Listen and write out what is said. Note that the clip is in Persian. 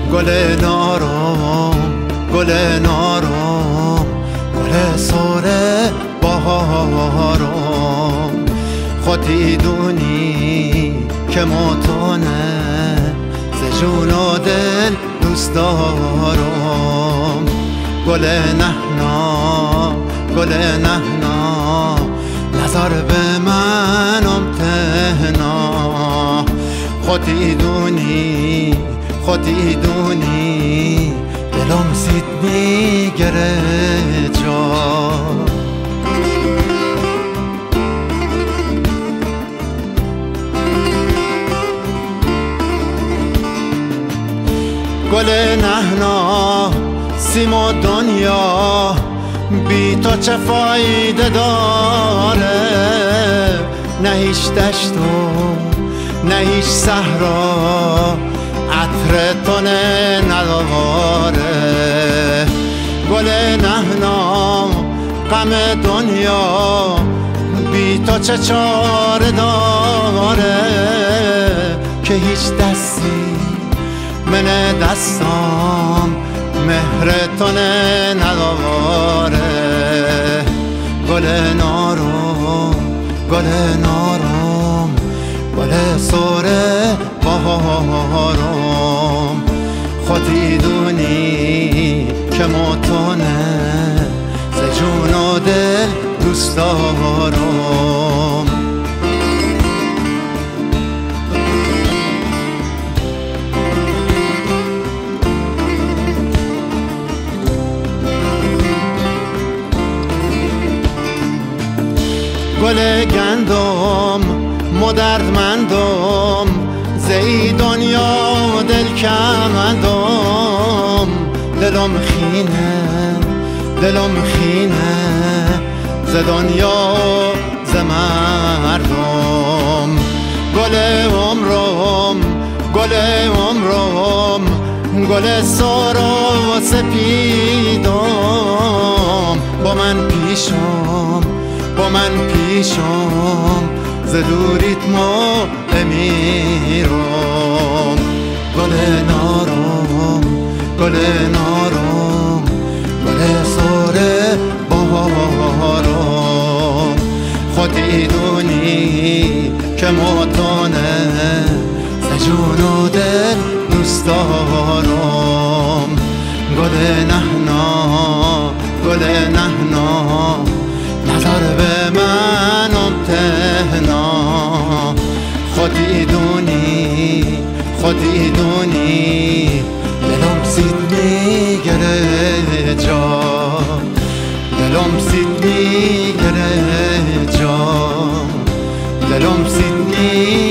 گل نارم گل نارم گل سر بهارم خودی دونی که متونه ز جون و دل دوست دارم گل نهنا گل نهنا نظر به منم تهنا خودی دونی خودی دونی دلم سیدنی گره جا گل نهنا سیم و دنیا بی تو چه فایده داره نه هیچ دشت و نه هیچ صحرا عطر تو نداره گل نهنا غم دنیا بی تو چه چاره داره که هیچ دستی من دستام مهر تو نداره گل نارم گل نارم گل سر بهارم خودی دونی که متونه ز جون و دل دوست دارم گل گندم مدردمندم زی دنیا دل کمندم دلم خینه ز دنیا ز مردم گل عمرم گل عمرم گل سر و سپیدم با من پیشم ز دوریت ما بمیرم گل نارم گل نارم گل سر بهارم خودی دونی که متونه ز جون و دل دوست دارم گل نهنا گل نهنا نظر به منم تهنا خودی دونی دلم سیدنی گره جا دلم سیدنی گره جا دلم سیدنی